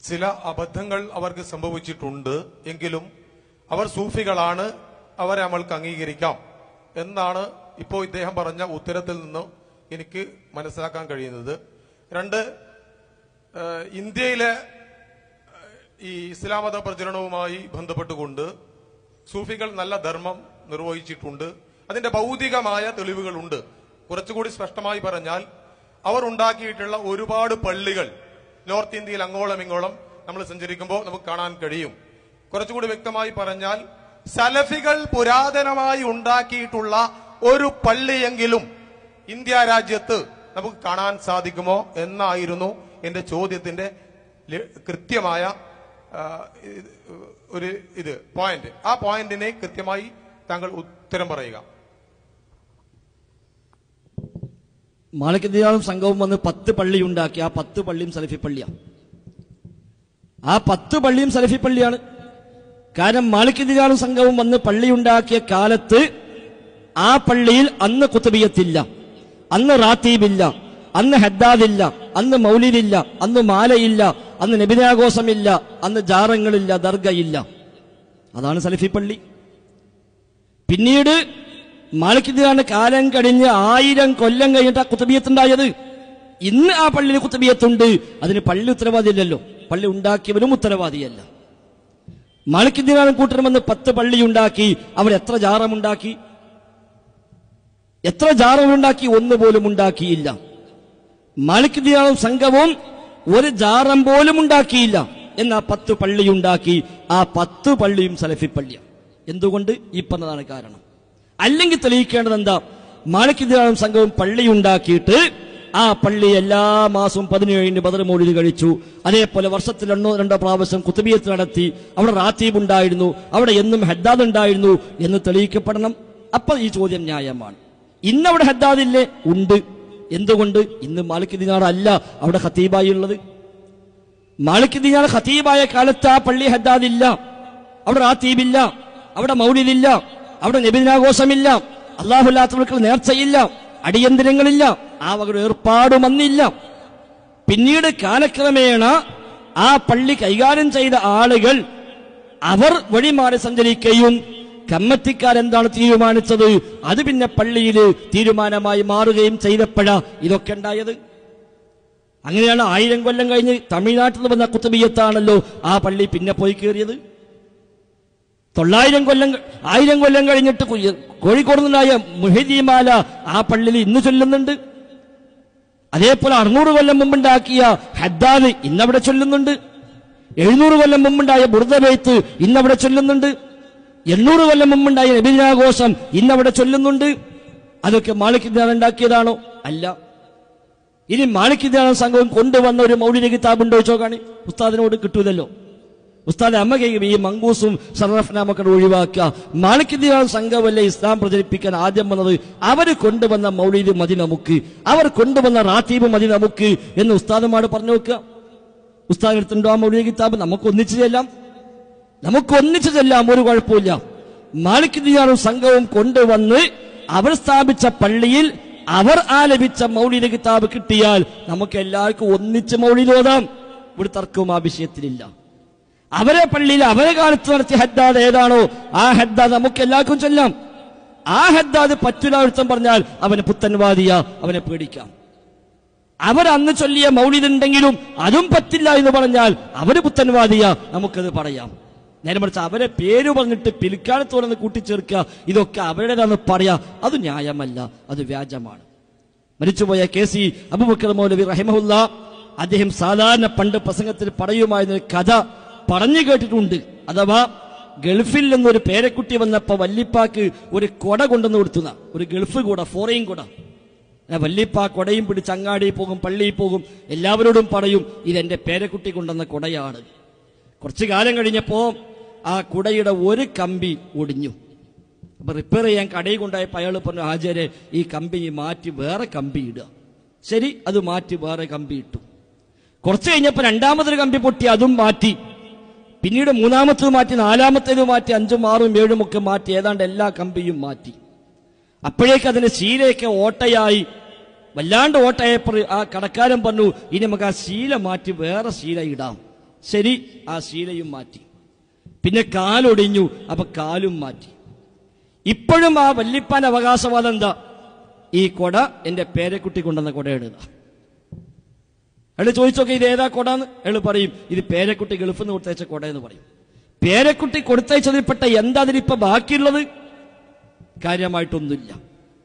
ചില അബദ്ധങ്ങൾ അവർക്ക് സംഭവിച്ചിട്ടുണ്ട്. എങ്കിലും അവർ സൂഫികളാണ്, അവരെ നമ്മൾക്ക് അംഗീകരിക്കാം എന്നാണ് ഇപ്പോൾ ഇദ്ദേഹം പറഞ്ഞ ഉത്തരത്തിൽ നിന്ന് എനിക്ക് മനസ്സിലാക്കാൻ കഴിയുന്നത്. രണ്ട്, ഇന്ത്യയിലെ ഈ ഇസ്ലാം മത പ്രചരണവുമായി ബന്ധപ്പെട്ടുകൊണ്ട് സൂഫികൾ നല്ല ധർമ്മം നിർവഹിച്ചിട്ടുണ്ട്. അതിന്റെ ഭൗതികമായ തെളിവുകളുണ്ട്. കുറച്ചുകൂടി സ്പഷ്ടമായി പറഞ്ഞാൽ അവർ ഉണ്ടാക്കിയിട്ടുള്ള ഒരുപാട് പള്ളികൾ നോർത്ത് ഇന്ത്യയിൽ അങ്ങോളം ഇങ്ങോളം നമ്മൾ സഞ്ചരിക്കുമ്പോൾ നമുക്ക് കാണാൻ കഴിയും. കുറച്ചുകൂടി വ്യക്തമായി പറഞ്ഞാൽ സലഫികൾ പുരാതനമായി ഉണ്ടാക്കിയിട്ടുള്ള ഒരു പള്ളിയെങ്കിലും ഇന്ത്യ രാജ്യത്ത് നമുക്ക് കാണാൻ സാധിക്കുമോ എന്നായിരുന്നു എന്റെ ചോദ്യത്തിന്റെ കൃത്യമായ ഒരു പോയിന്റ്. ആ പോയിന്റിനെ കൃത്യമായി താങ്കൾ ഉത്തരം പറയുക. മാലിക് ദിനാറും സംഘവും വന്ന് 10 പള്ളി ഉണ്ടാക്കി. ആ 10 പള്ളിയും സലഫി പള്ളിയാണ്. ആ 10 പള്ളിയും സലഫി പള്ളിയാണ്. കാരണം മാലിക് ദിനാറും സംഘവും വന്ന് പള്ളി ഉണ്ടാക്കിയ കാലത്ത് ആ പള്ളിയിൽ അന്ന് കുത്തുബിയത്തില്ല, അന്ന് റാത്തീബില്ല, അന്ന് ഹദ്ദാദില്ല, അന്ന് മൗലിദില്ല, അന്ന് മാലയില്ല, അന്ന് നബിദിനാഘോഷമില്ല, അന്ന് ജാറങ്ങളില്ല, ദർഗയില്ല. അതാണ് സലഫി പള്ളി. പിന്നീട് മാലിക് ദിനാറിന്റെ കാലം കഴിഞ്ഞ് 1000 കൊല്ലം കഴിഞ്ഞിട്ട് ആ കുത്തുബിയത്തുണ്ടായത്. ഇന്ന് ആ പള്ളിയിൽ കുത്തുബിയത്തുണ്ട്. അതിന് പള്ളി ഉത്തരവാദിയല്ലല്ലോ, പള്ളി ഉണ്ടാക്കിയവരും ഉത്തരവാദിയല്ല. മാലിക് ദിനാറും കൂട്ടരും വന്ന് 10 പള്ളി ഉണ്ടാക്കി. അവർ എത്ര ജാറമുണ്ടാക്കി? എത്ര ജാറമുണ്ടാക്കി? ഒന്നുപോലും ഉണ്ടാക്കിയില്ല. മാലിക് ദിനാറും സംഘവും ഒരു ജാറം പോലും ഉണ്ടാക്കിയില്ല. എന്നാ 10 പള്ളി ഉണ്ടാക്കി. ആ 10 പള്ളിയും സലഫി പള്ളിയാണ്. എന്തുകൊണ്ട്? ഈ പറഞ്ഞതാണ് കാരണം. അല്ലെങ്കിൽ തെളിയിക്കേണ്ടത് എന്താ? മാലിക് ദിനാറും സംഘവും പള്ളി ഉണ്ടാക്കിയിട്ട് ആ പള്ളി എല്ലാ മാസവും 17 ബദർ മൗലിദ് കഴിച്ചു. അതേപോലെ വർഷത്തിൽ 1-2 പ്രാവശ്യം കുത്തുബിയത്ത് നടത്തി. അവിടെ റാത്തീബ് ഉണ്ടായിരുന്നു, അവിടെ എന്നും ഹദ്ദാദ് ഉണ്ടായിരുന്നു എന്ന് തെളിയിക്കപ്പെടണം. അപ്പൊ ഈ ചോദ്യം ന്യായമാണ്. ഇന്നവിടെ ഹദ്ദാദില്ലേ? ഉണ്ട്. എന്തുകൊണ്ട്? ഇന്ന് മാലിക് ദിനാർ അല്ല അവിടെ ഖതീബായി ഉള്ളത്. മാലിക് ദിനാർ ഖതീബായ കാലത്ത് ആ പള്ളി ഹദ്ദാദില്ല, അവിടെ റാത്തീബില്ല, അവിടെ മൗലിദില്ല, അവിടെ നബിദിനാഘോഷമില്ല, അല്ലാഹുല്ലാത്തവർക്ക് നേർച്ചയില്ല, അടിയന്തരങ്ങളില്ല, ആ വക ഏർപ്പാടും അന്നില്ല. പിന്നീട് കാലക്രമേണ ആ പള്ളി കൈകാര്യം ചെയ്ത ആളുകൾ അവർ വഴിമാറി സഞ്ചരിക്കുകയും കമ്മിറ്റിക്കാരെന്താണ് തീരുമാനിച്ചത് അത് പിന്നെ പള്ളിയിൽ തീരുമാനമായി മാറുകയും ചെയ്തപ്പോഴാ ഇതൊക്കെ ഉണ്ടായത്. അങ്ങനെയാണ് 1000 കൊല്ലം കഴിഞ്ഞ് തമിഴ്നാട്ടിൽ വന്ന കുത്തുബിയത്താണല്ലോ ആ പള്ളി പിന്നെ പോയി കയറിയത്. 1000 കൊല്ലം കഴിഞ്ഞിട്ട് കോഴിക്കോട് നിന്നായ മുഹീദ്ദീമാല ആ പള്ളിയിൽ ഇന്ന് ചൊല്ലുന്നുണ്ട്. അതേപോലെ 600 കൊല്ലം മുമ്പുണ്ടാക്കിയ ഹദ്ദാദ് ഇന്നവിടെ ചൊല്ലുന്നുണ്ട്. 700 കൊല്ലം മുമ്പുണ്ടായ ബുർദബൈത്ത് ഇന്നവിടെ ചൊല്ലുന്നുണ്ട്. 800 കൊല്ലം മുമ്പുണ്ടായ നബിദിനാഘോഷം ഇന്നവിടെ ചൊല്ലുന്നുണ്ട്. അതൊക്കെ മാലിക് ദിനാർ ഉണ്ടാക്കിയതാണോ? അല്ല. ഇനി മാലിക് ദിനാർ സംഘം കൊണ്ടുവന്ന ഒരു മൗലിദ് കിതാബ് ഉണ്ടോ ചോദിച്ചാണ് ഉസ്താദിനോട് കിട്ടൂലല്ലോ. ഉസ്താദ് അമ്മകയും ഈ മങ്കൂസും സർറഫ്നാമൊക്കെ ഒഴിവാക്കുക. മാലിക് ദിനാർ സംഘമല്ലേ ഇസ്ലാം പ്രചരിപ്പിക്കാൻ ആദ്യം വന്നത്. അവർ കൊണ്ടുവന്ന മൗലിദ് മതി നമുക്ക്, അവർ കൊണ്ടുവന്ന റാത്തീബ് മതി നമുക്ക് എന്ന് ഉസ്താദുമാട് പറഞ്ഞു നോക്കുക. ഉസ്താദ് എടുത്തുണ്ടോ ആ മൗലിദ് കിതാബ്? നമുക്ക് ഒന്നിച്ചു ചെല്ലാം, ഒരു കുഴപ്പമില്ല. മാലിക് ദിനാറും സംഘവും കൊണ്ടുവന്ന് അവർ സ്ഥാപിച്ച പള്ളിയിൽ അവർ ആലപിച്ച മൗലിദ് കിതാബ് കിട്ടിയാൽ നമുക്ക് എല്ലാവർക്കും ഒന്നിച്ച് മൗലിദ് ഓതാം. ഇവിടെ തർക്കവും ആ വിഷയത്തിലില്ല. അവരെ പള്ളിയിൽ അവരെ കാലത്ത് നടത്തിയ ഹദ്ദാദ് ഏതാണോ ആ ഹദ്ദാദ് നമുക്ക് എല്ലാവർക്കും ചൊല്ലാം. ആ ഹദ്ദാദ് പറ്റില്ല ഒരുത്തം പറഞ്ഞാൽ അവന് പുത്തൻവാദിയ, അവനെ പേടിക്കാം. അവരന്ന് ചൊല്ലിയ മൗലിദ് ഉണ്ടെങ്കിലും അതും പറ്റില്ല എന്ന് പറഞ്ഞാൽ അവര് പുത്തൻവാദിയ, നമുക്കത് പറയാം. നേരെ മറിച്ച് അവരെ പേര് പറഞ്ഞിട്ട് പിൽക്കാലത്തോടെ കൂട്ടിച്ചേർക്കുക, ഇതൊക്കെ അവരുടേതാണെന്ന് പറയാ, അത് ന്യായമല്ല, അത് വ്യാജമാണ്. മരിച്ചുപോയ KC അബൂബക്കർ മൗലവി റഹിമഹുല്ലാ അദ്ദേഹം സാധാരണ പണ്ട് പ്രസംഗത്തിൽ പറയുമായിരുന്ന കഥ പറഞ്ഞു കേട്ടിട്ടുണ്ട്. അഥവാ ഗൾഫിൽ നിന്നൊരു പേരക്കുട്ടി വന്നപ്പോ വല്ലിപ്പാക്ക് ഒരു കൊട കൊണ്ടുവന്ന് കൊടുത്തുന്ന ഒരു ഗൾഫ് കൂട, ഫോറിൻ കൊട. വല്ലിപ്പ കൊടയും പിടിച്ച് അങ്ങാടി പോകും, പള്ളിയിൽ പോകും, എല്ലാവരോടും പറയും ഇതെന്റെ പേരക്കുട്ടി കൊണ്ടുവന്ന കൊടയാണ്. കുറച്ചു കാലം കഴിഞ്ഞപ്പോ ആ കുടയുടെ ഒരു കമ്പി ഒടിഞ്ഞു. അപ്പൊ റിപ്പയർ ചെയ്യാൻ കടയിൽ കൊണ്ടായപ്പോ അയാൾ പറഞ്ഞു, ഹാജരെ ഈ കമ്പി മാറ്റി വേറെ കമ്പി ഇടുക. ശരി, അത് മാറ്റി വേറെ കമ്പി ഇട്ടു. കുറച്ച് കഴിഞ്ഞപ്പോ രണ്ടാമതൊരു കമ്പി പൊട്ടി, അതും മാറ്റി. പിന്നീട് മൂന്നാമത്തേത് മാറ്റി, നാലാമത്തേത് മാറ്റി, 5ഉം 6ഉം 7ഉം ഒക്കെ മാറ്റി, ഏതാണ്ട് എല്ലാ കമ്പിയും മാറ്റി. അപ്പോഴേക്ക് അതിന്റെ ശീലയൊക്കെ ഓട്ടയായി, വല്ലാണ്ട് ഓട്ടയപ്പോൾ ആ കടക്കാരൻ പറഞ്ഞു, ഇനി നമുക്ക് ആ ശീല മാറ്റി വേറെ ശീല ഇടാം. ശരി, ആ ശീലയും മാറ്റി. പിന്നെ കാലൊടിഞ്ഞു, അപ്പൊ കാലും മാറ്റി. ഇപ്പോഴും ആ വല്ലിപ്പാന്റെ അവകാശവാദം എന്താ? ഈ കൊട എന്റെ പേരക്കുട്ടി കൊണ്ടുവന്ന കൊടയിടുക. അയാൾ ചോദിച്ചോക്കെ ഇത് ഏതാ കൊടാന്ന്? അയാൾ പറയും ഇത് പേരക്കുട്ടി ഗൾഫിൽ നിന്ന് കൊടുത്തയച്ച കൊട എന്ന് പറയും. പേരക്കുട്ടി കൊടുത്തയച്ചതിൽപ്പെട്ട എന്താ അതിലിപ്പോ ബാക്കിയുള്ളത്? കാര്യമായിട്ടൊന്നുമില്ല.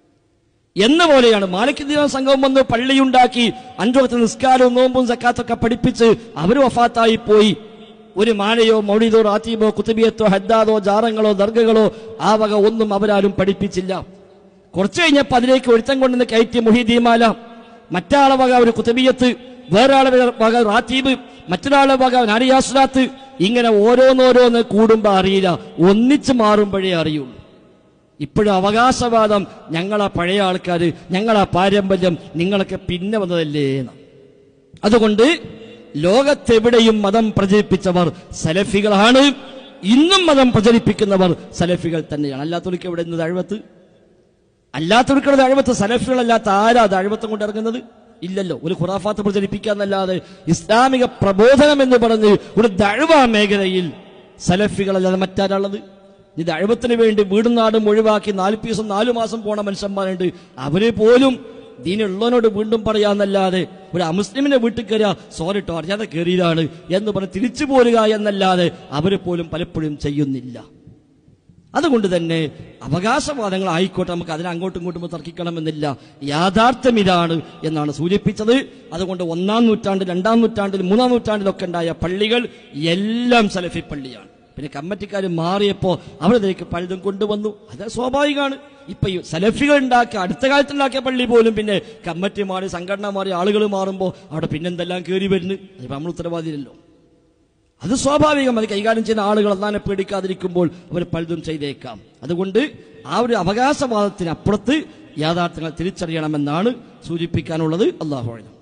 എന്ന പോലെയാണ് മാലിക് ദിനാർ സംഘം വന്ന് പള്ളിയുണ്ടാക്കി 5 വക്ത് നിസ്കാരവും നോമ്പും സക്കാത്തൊക്കെ പഠിപ്പിച്ച് അവർ വഫാത്തായി പോയി. ഒരു മാലയോ മൗലിദോ റാത്തീബോ കുത്തുബിയത്തോ ഹദ്ദാദോ ജാറങ്ങളോ ദർഗകളോ ആ വക ഒന്നും അവരാരും പഠിപ്പിച്ചില്ല. കുറച്ചു കഴിഞ്ഞപ്പോൾ അതിലേക്ക് ഒരുത്തം കൊണ്ടുവന്ന് കയറ്റിയ മുഹീദ്ദീമാല, മറ്റാളെ വക ഒരു കുത്തുബിയത്ത്, വേറൊരാളെ വക റാത്തീബ്, മറ്റൊരാളെ വക നാരിയാസുലാത്ത്, ഇങ്ങനെ ഓരോന്നോരോന്ന് കൂടുമ്പോ അറിയില്ല, ഒന്നിച്ച് മാറുമ്പോഴേ അറിയുള്ളൂ. ഇപ്പോഴും അവകാശവാദം ഞങ്ങളാ പഴയ ആൾക്കാർ, ഞങ്ങളാ പാരമ്പര്യം, നിങ്ങളൊക്കെ പിന്നെ വന്നതല്ലേ. അതുകൊണ്ട് ലോകത്തെവിടെയും മതം പ്രചരിപ്പിച്ചവർ സലഫികളാണ്. ഇന്നും മതം പ്രചരിപ്പിക്കുന്നവർ സലഫികൾ തന്നെയാണ്. അല്ലാത്തവർക്ക് എവിടെ നിന്ന് ദഅവത്ത്? അല്ലാത്തവർക്കുള്ള ദഅവത്ത് സലഫികളല്ലാത്ത ആരാ ദഅവത്തും കൊണ്ട് ഇറങ്ങുന്നത്? ഇല്ലല്ലോ. ഒരു ഖുറാഫാത്ത് പ്രചരിപ്പിക്കാന്നല്ലാതെ ഇസ്ലാമിക പ്രബോധനം എന്ന് പറഞ്ഞ് ഒരു ദഅവ മേഖലയിൽ സലഫികളല്ലാതെ മറ്റാരാളുള്ളത്? ഈ ദഅവത്തിന് വേണ്ടി വീടും നാടും ഒഴിവാക്കി 4 ദിവസം 4 മാസം പോണ മനുഷ്യന്മാരുണ്ട്. അവര് പോലും ദീനുള്ളവനോട് വീണ്ടും പറയാന്നല്ലാതെ ഒരു അമുസ്ലിമിന്റെ വീട്ടിൽ കയറിയ സോറിട്ടോ അറിയാതെ കയറിയതാണ് എന്ന് പറഞ്ഞ് തിരിച്ചു പോരുക എന്നല്ലാതെ അവര് പോലും പലപ്പോഴും ചെയ്യുന്നില്ല. അതുകൊണ്ട് തന്നെ അവകാശവാദങ്ങൾ ആയിക്കോട്ടെ, നമുക്ക് അതിനെ അങ്ങോട്ടും ഇങ്ങോട്ടും തർക്കിക്കണമെന്നില്ല. യാഥാർത്ഥ്യം ഇതാണ് എന്നാണ് സൂചിപ്പിച്ചത്. അതുകൊണ്ട് 1-ാം നൂറ്റാണ്ടിൽ 2-ാം നൂറ്റാണ്ടിൽ 3-ാം നൂറ്റാണ്ടിലൊക്കെ ഉണ്ടായ പള്ളികൾ എല്ലാം സലഫി പള്ളിയാണ്. പിന്നെ കമ്മിറ്റിക്കാർ മാറിയപ്പോ അവരതിലേക്ക് പലതും കൊണ്ടുവന്നു. അത് സ്വാഭാവികമാണ്. ഇപ്പൊ ഈ സലഫികൾ ഉണ്ടാക്കിയ അടുത്ത കാലത്തുണ്ടാക്കിയ പള്ളി പോലും പിന്നെ കമ്മിറ്റി മാറി, സംഘടന മാറി, ആളുകൾ മാറുമ്പോൾ അവിടെ പിന്നെന്തെല്ലാം കയറി വരുന്നു. അതിപ്പോ നമ്മൾ ഉത്തരവാദിയല്ലോ. അത് സ്വാഭാവികം. അത് കൈകാര്യം ചെയ്യുന്ന ആളുകൾ അള്ളാനെ പേടിക്കാതിരിക്കുമ്പോൾ അവർ പലതും ചെയ്തേക്കാം. അതുകൊണ്ട് ആ ഒരു അവകാശവാദത്തിനപ്പുറത്ത് യാഥാർത്ഥ്യങ്ങൾ തിരിച്ചറിയണമെന്നാണ് സൂചിപ്പിക്കാനുള്ളത്. അല്ലാഹു അഅലം.